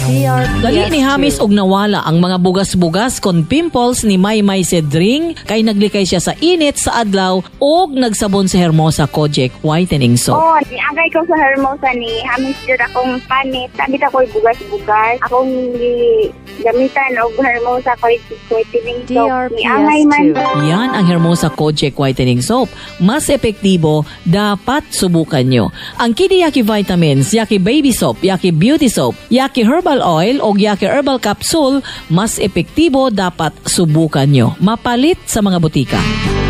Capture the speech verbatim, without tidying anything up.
D R P S Dali ni Hamis og nawala ang mga bugas-bugas kon pimples ni Maymay Cedring kay naglikay siya sa init sa adlaw og nagsabon sa Hermosa Kojic Whitening Soap. Oo, oh, niagay ko sa Hermosa ni Hamis jud akong panit. Sabit ako'y bugas-bugas. Akong gamitan og Hermosa Kojic Whitening Soap. Niangay man. Yan ang Hermosa Kojic Whitening Soap. Mas epektibo, dapat subukan nyo. Ang Kidi Yaki Vitamins, Yaki Baby Soap, Yaki Beauty Soap, Yaki Herbal Oil o Yaki Herbal Capsule, mas epektibo, dapat subukan nyo. Mapalit sa mga butika.